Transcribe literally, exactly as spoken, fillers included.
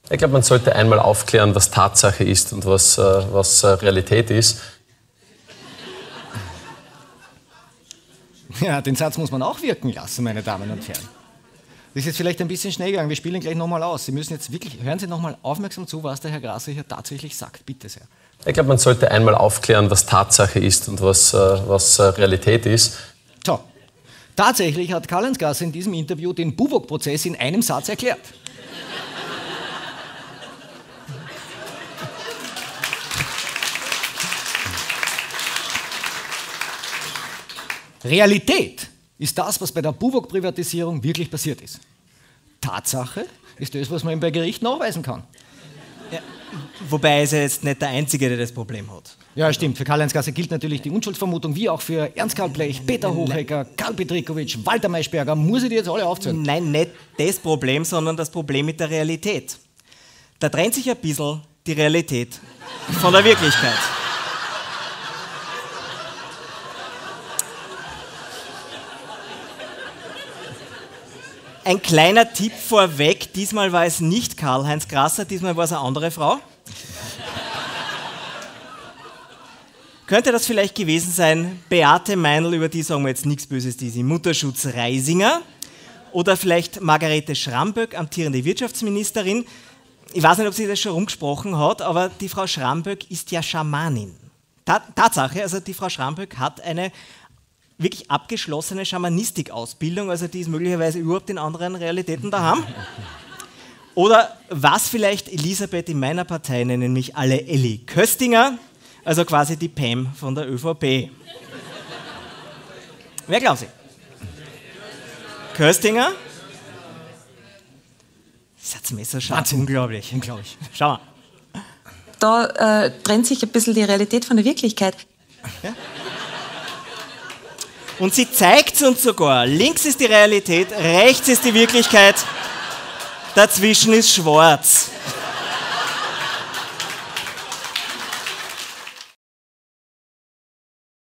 Ich glaube, man sollte einmal aufklären, was Tatsache ist und was, äh, was äh, Realität ist. Ja, den Satz muss man auch wirken lassen, meine Damen und Herren. Das ist jetzt vielleicht ein bisschen schnell gegangen, wir spielen gleich nochmal aus. Sie müssen jetzt wirklich, hören Sie nochmal aufmerksam zu, was der Herr Grasser hier tatsächlich sagt. Bitte sehr. Ich glaube, man sollte einmal aufklären, was Tatsache ist und was, äh, was äh, Realität ist. So, tatsächlich hat Karl-Heinz Grasser in diesem Interview den Buwok-Prozess in einem Satz erklärt. Realität ist das, was bei der Buwok-Privatisierung wirklich passiert ist. Tatsache ist das, was man ihm bei Gericht nachweisen kann. Ja, wobei ist er jetzt nicht der Einzige, der das Problem hat. Ja, stimmt. Für Karl-Heinz Grasser gilt natürlich die Unschuldsvermutung, wie auch für Ernst Karl Blech, Peter Hochegger, Karl Petrikowitsch, Walter Maischberger. Muss ich die jetzt alle aufzählen? Nein, nicht das Problem, sondern das Problem mit der Realität. Da trennt sich ein bisschen die Realität von der Wirklichkeit. Ein kleiner Tipp vorweg, diesmal war es nicht Karl-Heinz Grasser, diesmal war es eine andere Frau. Könnte das vielleicht gewesen sein, Beate Meinl, über die sagen wir jetzt nichts Böses, die ist im Mutterschutz Reisinger. Oder vielleicht Margarete Schramböck, amtierende Wirtschaftsministerin. Ich weiß nicht, ob sie das schon rumgesprochen hat, aber die Frau Schramböck ist ja Schamanin. Ta- Tatsache, also die Frau Schramböck hat eine wirklich abgeschlossene Schamanistik-Ausbildung, also die ist möglicherweise überhaupt in anderen Realitäten daheim. Oder was vielleicht Elisabeth in meiner Partei nennen mich alle Elli Köstinger, also quasi die Pam von der ÖVP. Wer glaubt sie? Köstinger? Satzmesser scharf, unglaublich, unglaublich. Schau mal. Da äh, trennt sich ein bisschen die Realität von der Wirklichkeit. Ja? Und sie zeigt es uns sogar. Links ist die Realität, rechts ist die Wirklichkeit, dazwischen ist schwarz.